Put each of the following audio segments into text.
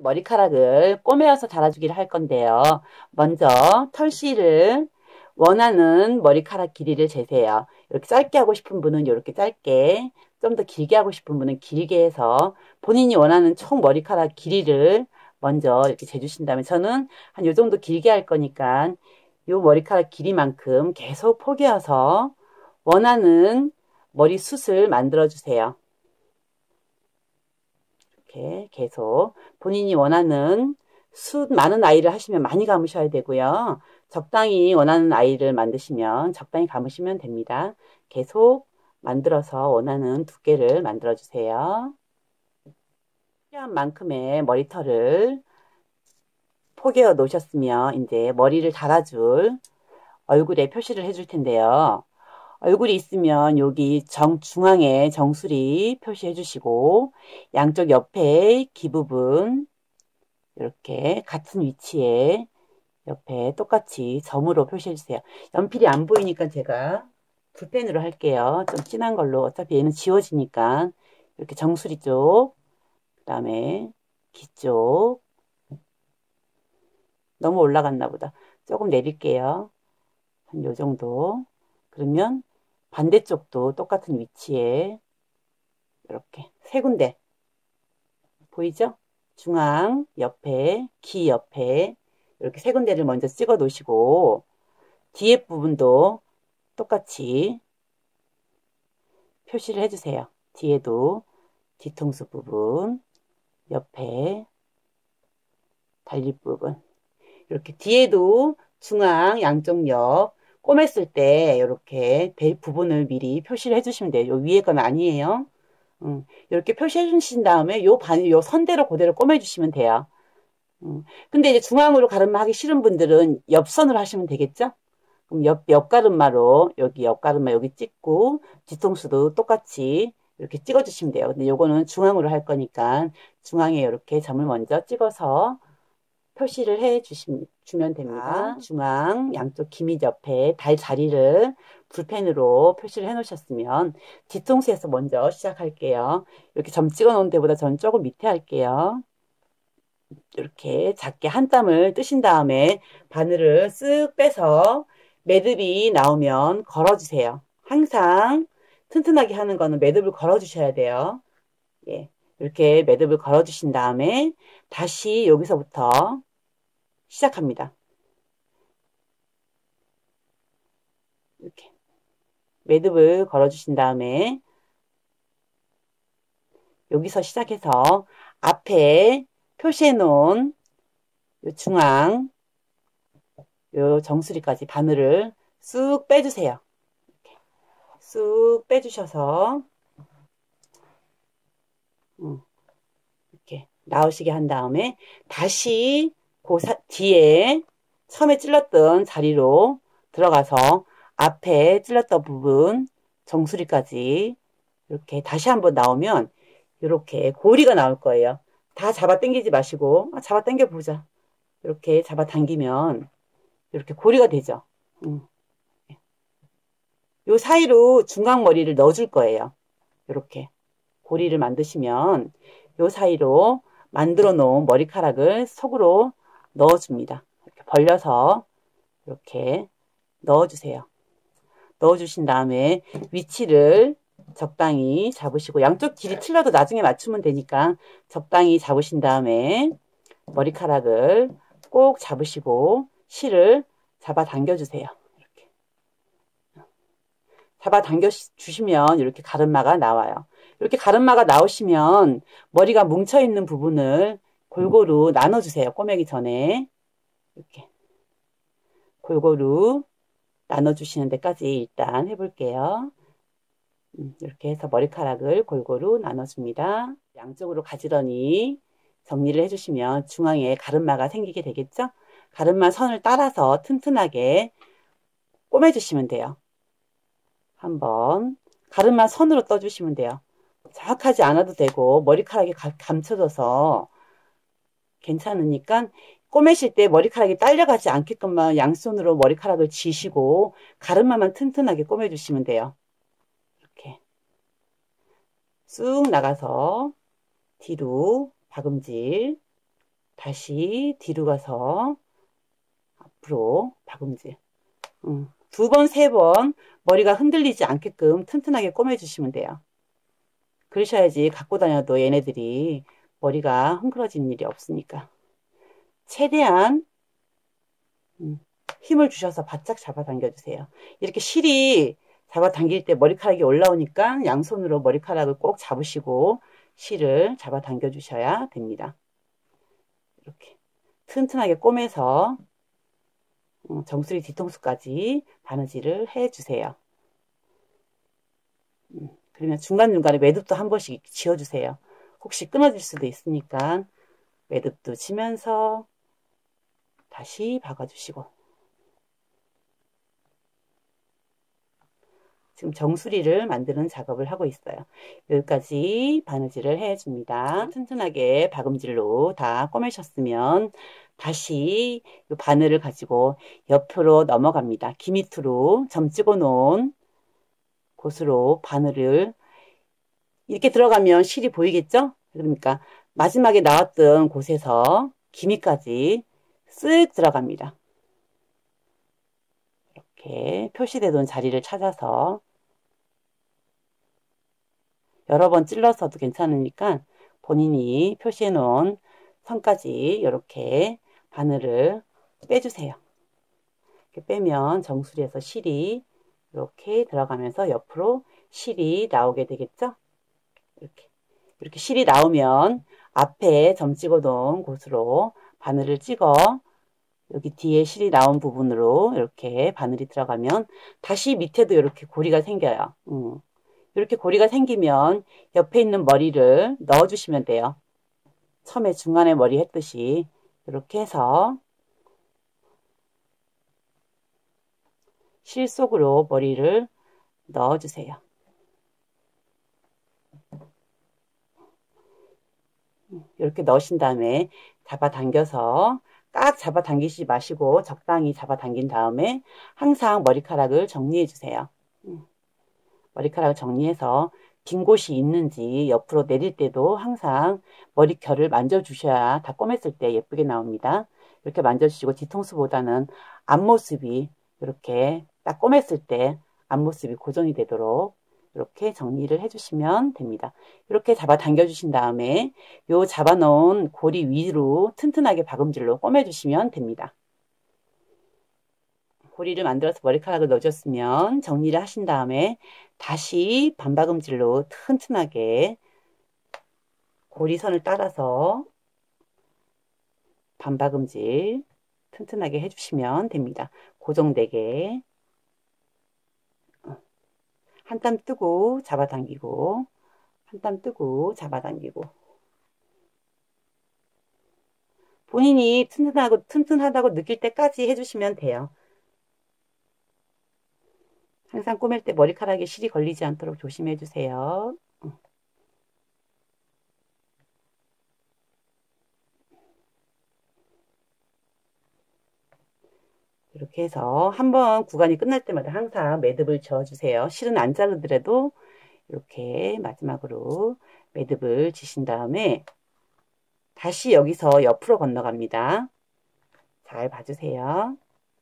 머리카락을 꼬매어서 달아주기를 할 건데요. 먼저 털실을 원하는 머리카락 길이를 재세요. 이렇게 짧게 하고 싶은 분은 이렇게 짧게, 좀 더 길게 하고 싶은 분은 길게 해서 본인이 원하는 총 머리카락 길이를 먼저 이렇게 재주신 다음에, 저는 한 요 정도 길게 할 거니까 요 머리카락 길이만큼 계속 포개어서 원하는 머리숱을 만들어 주세요. 이렇게 계속 본인이 원하는 숱 많은 아이를 하시면 많이 감으셔야 되고요. 적당히 원하는 아이를 만드시면 적당히 감으시면 됩니다. 계속 만들어서 원하는 두께를 만들어 주세요. 필요한 만큼의 머리털을 포개어 놓으셨으면 이제 머리를 달아줄 얼굴에 표시를 해줄 텐데요. 얼굴이 있으면 여기 중앙에 정수리 표시해 주시고, 양쪽 옆에 귀 부분 이렇게 같은 위치에 옆에 똑같이 점으로 표시해 주세요. 연필이 안 보이니까 제가 붓펜으로 할게요. 좀 진한 걸로. 어차피 얘는 지워지니까 이렇게 정수리 쪽, 그 다음에 귀 쪽. 너무 올라갔나 보다. 조금 내릴게요. 한 요 정도. 그러면 반대쪽도 똑같은 위치에 이렇게 세 군데 보이죠? 중앙 옆에, 귀 옆에 이렇게 세 군데를 먼저 찍어 놓으시고, 뒤에 부분도 똑같이 표시를 해주세요. 뒤에도 뒤통수 부분, 옆에 달리 부분, 이렇게 뒤에도 중앙 양쪽 옆 꼬맸을 때 이렇게 될 부분을 미리 표시를 해주시면 돼요. 요 위에 건 아니에요. 이렇게 표시해 주신 다음에 요 선대로 그대로 꼬매주시면 돼요. 근데 이제 중앙으로 가르마 하기 싫은 분들은 옆선으로 하시면 되겠죠? 그럼 옆 가르마로, 여기 옆 가르마 여기 찍고, 뒤통수도 똑같이 이렇게 찍어주시면 돼요. 근데 요거는 중앙으로 할 거니까, 중앙에 이렇게 점을 먼저 찍어서 표시를 주면 됩니다. 중앙 양쪽 기미 옆에 달 자리를 붓펜으로 표시를 해 놓으셨으면, 뒤통수에서 먼저 시작할게요. 이렇게 점 찍어 놓은 데보다 전 조금 밑에 할게요. 이렇게 작게 한 땀을 뜨신 다음에 바늘을 쓱 빼서 매듭이 나오면 걸어주세요. 항상 튼튼하게 하는 거는 매듭을 걸어주셔야 돼요. 예, 이렇게 매듭을 걸어주신 다음에 다시 여기서부터 시작합니다. 이렇게 매듭을 걸어주신 다음에 여기서 시작해서 앞에 표시해 놓은 중앙 요 정수리까지 바늘을 쑥 빼주세요. 쑥 빼주셔서 이렇게 나오시게 한 다음에 다시 그 뒤에 처음에 찔렀던 자리로 들어가서 앞에 찔렀던 부분 정수리까지 이렇게 다시 한번 나오면 이렇게 고리가 나올 거예요. 다 잡아 당기지 마시고 잡아 당겨 보자. 이렇게 잡아 당기면 이렇게 고리가 되죠. 요 사이로 중간머리를 넣어줄 거예요. 이렇게 고리를 만드시면 요 사이로 만들어 놓은 머리카락을 속으로 넣어줍니다. 이렇게 벌려서 이렇게 넣어주세요. 넣어주신 다음에 위치를 적당히 잡으시고, 양쪽 길이 틀려도 나중에 맞추면 되니까 적당히 잡으신 다음에 머리카락을 꼭 잡으시고 실을 잡아 당겨주세요. 이렇게 잡아 당겨 주시면 이렇게 가르마가 나와요. 이렇게 가르마가 나오시면 머리가 뭉쳐있는 부분을 골고루 나눠주세요. 꼬매기 전에 이렇게 골고루 나눠주시는 데까지 일단 해볼게요. 이렇게 해서 머리카락을 골고루 나눠줍니다. 양쪽으로 가지런히 정리를 해주시면 중앙에 가르마가 생기게 되겠죠? 가르마 선을 따라서 튼튼하게 꼬매주시면 돼요. 한번 가르마 선으로 떠주시면 돼요. 정확하지 않아도 되고 머리카락이 감춰져서 괜찮으니까 꼬매실 때 머리카락이 딸려가지 않게끔만 양손으로 머리카락을 쥐시고 가르마만 튼튼하게 꼬매주시면 돼요. 이렇게 쑥 나가서 뒤로 박음질 다시 뒤로 가서 앞으로 박음질. 두 번, 세 번 머리가 흔들리지 않게끔 튼튼하게 꼬매주시면 돼요. 그러셔야지 갖고 다녀도 얘네들이 머리가 흥그러지는 일이 없으니까. 최대한 힘을 주셔서 바짝 잡아당겨주세요. 이렇게 실이 잡아당길 때 머리카락이 올라오니까 양손으로 머리카락을 꼭 잡으시고 실을 잡아당겨 주셔야 됩니다. 이렇게 튼튼하게 꼬매서 정수리 뒤통수까지 바느질을 해주세요. 그러면 중간중간에 매듭도 한 번씩 지어주세요. 혹시 끊어질 수도 있으니까 매듭도 치면서 다시 박아주시고. 지금 정수리를 만드는 작업을 하고 있어요. 여기까지 바느질을 해줍니다. 튼튼하게 박음질로 다 꼬매셨으면 다시 이 바늘을 가지고 옆으로 넘어갑니다. 귀 밑으로 점 찍어 놓은 곳으로 바늘을 이렇게 들어가면 실이 보이겠죠? 그러니까 마지막에 나왔던 곳에서 귀 밑까지 쓱 들어갑니다. 이렇게 표시되던 자리를 찾아서 여러 번 찔러서도 괜찮으니까 본인이 표시해 놓은 선까지 이렇게 바늘을 빼주세요. 이렇게 빼면 정수리에서 실이 이렇게 들어가면서 옆으로 실이 나오게 되겠죠? 이렇게 실이 나오면 앞에 점 찍어 놓은 곳으로 바늘을 찍어 여기 뒤에 실이 나온 부분으로 이렇게 바늘이 들어가면 다시 밑에도 이렇게 고리가 생겨요. 이렇게 고리가 생기면 옆에 있는 머리를 넣어주시면 돼요. 처음에 중간에 머리 했듯이 이렇게 해서 실 속으로 머리를 넣어주세요. 이렇게 넣으신 다음에 잡아당겨서 꽉 잡아당기지 마시고 적당히 잡아당긴 다음에 항상 머리카락을 정리해 주세요. 머리카락을 정리해서 빈 곳이 있는지 옆으로 내릴 때도 항상 머리결을 만져주셔야 다 꼬맸을 때 예쁘게 나옵니다. 이렇게 만져주시고 뒤통수보다는 앞모습이 이렇게 딱 꼬맸을 때 앞모습이 고정이 되도록 이렇게 정리를 해주시면 됩니다. 이렇게 잡아 당겨주신 다음에 요 잡아놓은 고리 위로 튼튼하게 박음질로 꼬매주시면 됩니다. 고리를 만들어서 머리카락을 넣어줬으면 정리를 하신 다음에 다시 반박음질로 튼튼하게 고리선을 따라서 반박음질 튼튼하게 해주시면 됩니다. 고정되게 한 땀 뜨고 잡아당기고 한 땀 뜨고 잡아당기고 본인이 튼튼하다고 느낄 때까지 해주시면 돼요. 항상 꼬맬 때 머리카락에 실이 걸리지 않도록 조심해 주세요. 이렇게 해서 한번 구간이 끝날 때마다 항상 매듭을 지어주세요. 실은 안 자르더라도 이렇게 마지막으로 매듭을 지신 다음에 다시 여기서 옆으로 건너갑니다. 잘 봐주세요.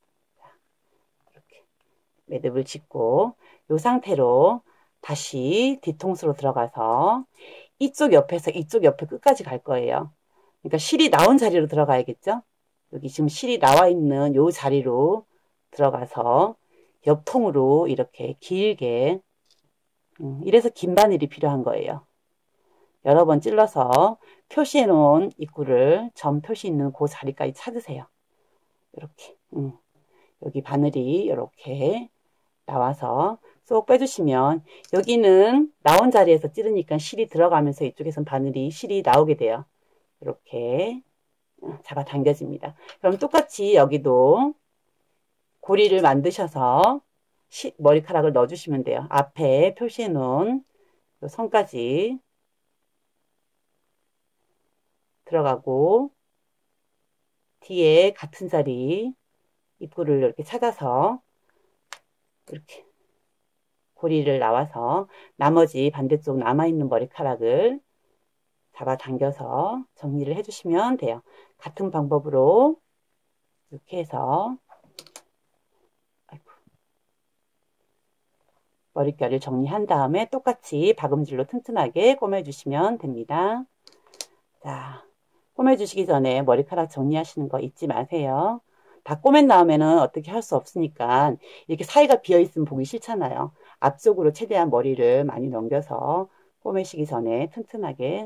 이렇게 매듭을 짓고 이 상태로 다시 뒤통수로 들어가서 이쪽 옆에서 이쪽 옆에 끝까지 갈 거예요. 그러니까 실이 나온 자리로 들어가야겠죠? 여기 지금 실이 나와 있는 이 자리로 들어가서 옆통으로 이렇게 길게 이래서 긴 바늘이 필요한 거예요. 여러 번 찔러서 표시해 놓은 입구를 점 표시 있는 그 자리까지 찾으세요. 이렇게 여기 바늘이 이렇게 나와서 쏙 빼주시면 여기는 나온 자리에서 찌르니까 실이 들어가면서 이쪽에선 바늘이 실이 나오게 돼요. 이렇게 잡아 당겨집니다. 그럼 똑같이 여기도 고리를 만드셔서 머리카락을 넣어주시면 돼요. 앞에 표시해 놓은 선까지 들어가고 뒤에 같은 자리 입구를 이렇게 찾아서 이렇게 고리를 나와서 나머지 반대쪽 남아있는 머리카락을 잡아당겨서 정리를 해주시면 돼요. 같은 방법으로 이렇게 해서 머릿결을 정리한 다음에 똑같이 박음질로 튼튼하게 꼬매주시면 됩니다. 자, 꼬매주시기 전에 머리카락 정리하시는 거 잊지 마세요. 다 꼬맨 다음에는 어떻게 할 수 없으니까 이렇게 사이가 비어있으면 보기 싫잖아요. 앞쪽으로 최대한 머리를 많이 넘겨서 꼬매시기 전에 튼튼하게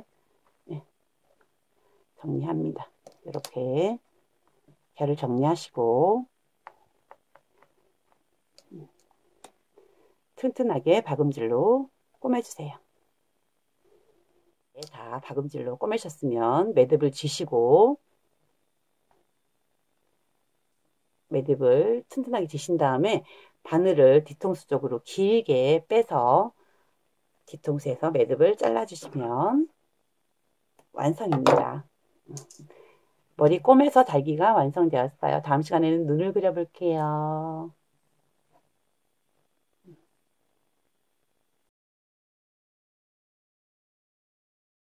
정리합니다. 이렇게 결을 정리하시고 튼튼하게 박음질로 꼬매주세요. 다 박음질로 꼬매셨으면 매듭을 쥐시고 매듭을 튼튼하게 쥐신 다음에 바늘을 뒤통수 쪽으로 길게 빼서 뒤통수에서 매듭을 잘라주시면 완성입니다. 머리 꼬매서 달기가 완성되었어요. 다음 시간에는 눈을 그려볼게요.